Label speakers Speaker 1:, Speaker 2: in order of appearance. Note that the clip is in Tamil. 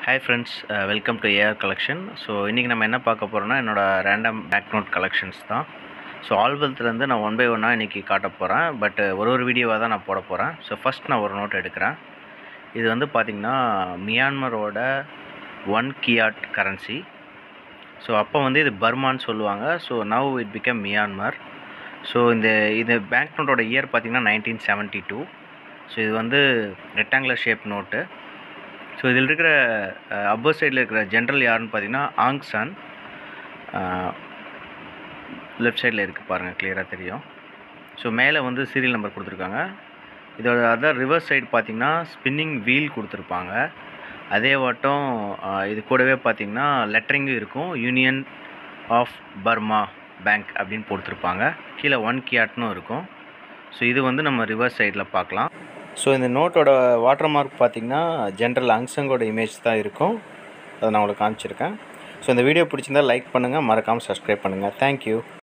Speaker 1: Hi friends, welcome to AR collection. So இன்றைக்கி நம்ம என்ன பார்க்க போகிறோம்னா என்னோடய ரேண்டம் பேங்க் நோட் கலெக்ஷன்ஸ் தான். ஸோ ஆல்பத்துலேருந்து நான் ஒன் பை ஒன்னாக இன்றைக்கி காட்ட போகிறேன். பட் ஒரு வீடியோவாக தான் நான் போட போகிறேன். ஸோ ஃபஸ்ட் நான் ஒரு நோட் எடுக்கிறேன். இது வந்து பார்த்திங்கன்னா மியான்மரோட 1 கியாட் கரன்சி. ஸோ அப்போ வந்து இது பர்மான்னு சொல்லுவாங்க. So now it become Myanmar. So இது பேங்க் நோட்டோட இயர் பார்த்திங்கன்னா 1972. ஸோ இது வந்து ரெக்டாங்குலர் ஷேப் நோட்டு. ஸோ இதில் இருக்கிற அப்பர் சைடில் இருக்கிற ஜென்ரல் யாருன்னு பார்த்தீங்கன்னா ஆங் சான். லெஃப்ட் சைடில் இருக்குது பாருங்கள், கிளியராக தெரியும். ஸோ மேலே வந்து சீரியல் நம்பர் கொடுத்துருக்காங்க. இதோட அதர் ரிவர்ஸ் சைடு பார்த்திங்கன்னா ஸ்பின்னிங் வீல் கொடுத்துருப்பாங்க. அதே வாட்டம் இது கூடவே பார்த்திங்கன்னா லெட்டரிங்கும் இருக்கும், யூனியன் ஆஃப் பர்மா பேங்க் அப்படின்னு கொடுத்துருப்பாங்க. கீழே 1 கியாட்னும் இருக்கும். ஸோ இது வந்து நம்ம ரிவர்ஸ் சைடில் பார்க்கலாம். ஸோ இந்த நோட்டோட வாட்டர் மார்க் பார்த்திங்கன்னா ஜென்ரல் அங்சங்கோட இமேஜ் தான் இருக்கும். அதை நான் உங்களுக்கு காமிச்சிருக்கேன். ஸோ இந்த வீடியோ பிடிச்சிருந்தால் லைக் பண்ணுங்கள், மறக்காமல் சப்ஸ்கிரைப் பண்ணுங்கள். தேங்க்யூ.